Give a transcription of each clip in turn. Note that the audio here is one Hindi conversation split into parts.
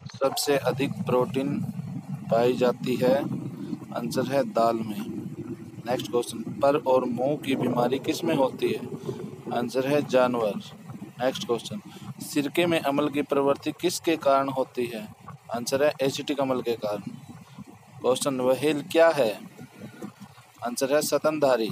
सबसे अधिक प्रोटीन पाई जाती है? आंसर है दाल में। नेक्स्ट क्वेश्चन, पर और मुंह की बीमारी किस में होती है? आंसर है जानवर। नेक्स्ट क्वेश्चन, सिरके में अम्ल की प्रवृत्ति किसके कारण होती है? आंसर है एसिटिक अम्ल के कारण। क्वेश्चन, व्हेल क्या है? आंसर है स्तनधारी।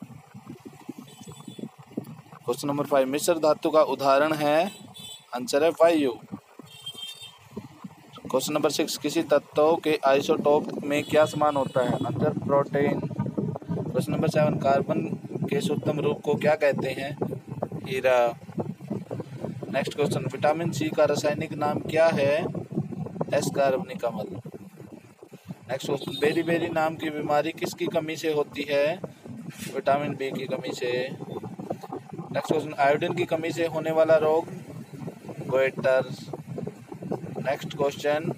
क्वेश्चन नंबर 5, मिश्र धातु का उदाहरण है? आंसर है वायु। क्वेश्चन नंबर 6, किसी तत्व के आइसोटोप में क्या समान होता है? Answer protein. Question number 7, carbon के शुद्धतम रूप को क्या कहते हैं? हीरा। नेक्स्ट क्वेश्चन, विटामिन सी का रासायनिक नाम क्या है? एस कार्बनिक अम्ल। नेक्स्ट क्वेश्चन, बेरी बेरी नाम की बीमारी किसकी कमी से होती है? विटामिन बी की कमी से। नेक्स्ट क्वेश्चन, आयोडीन की कमी से होने वाला रोग? गोइटर। नेक्स्ट क्वेश्चन,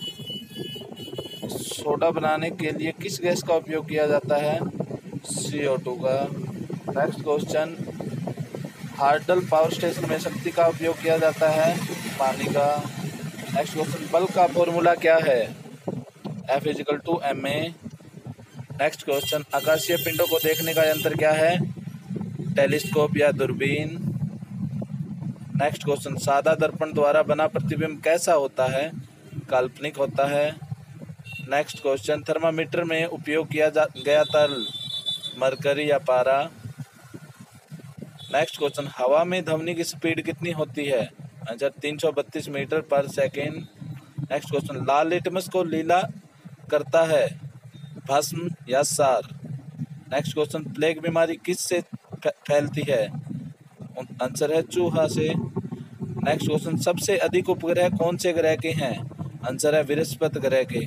सोडा बनाने के लिए किस गैस का उपयोग किया जाता है? CO2 का। Next question, hydel power station में शक्ति का उपयोग किया जाता है? पानी का। नेक्स्ट क्वेश्चन, बल का फॉर्मूला क्या है? F=ma। नेक्स्ट क्वेश्चन, आकाशीय पिंडों को देखने का यंत्र क्या है? टेलीस्कोप या दूरबीन। नेक्स्ट क्वेश्चन, सादा दर्पण द्वारा बना प्रतिबिंब कैसा होता है? काल्पनिक होता है। नेक्स्ट क्वेश्चन, थर्मामीटर में उपयोग किया गया तरल? मरकरी या पारा। नेक्स्ट क्वेश्चन, हवा में ध्वनि की स्पीड कितनी होती है? Answer 332 metre per second. Next question, लाल लिटमस को लीला करता है? भस्म या सार। नेक्स्ट क्वेश्चन, प्लेग बीमारी किस से फैलती है? आंसर है चूहा से। नेक्स्ट क्वेश्चन, सबसे अधिक उपग्रह कौन से ग्रह के हैं? आंसर है बृहस्पति ग्रह के।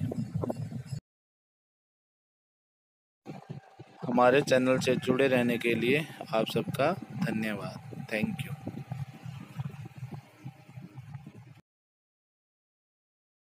हमारे चैनल से जुड़े रहने के लिए आप सबका धन्यवाद। Thank you.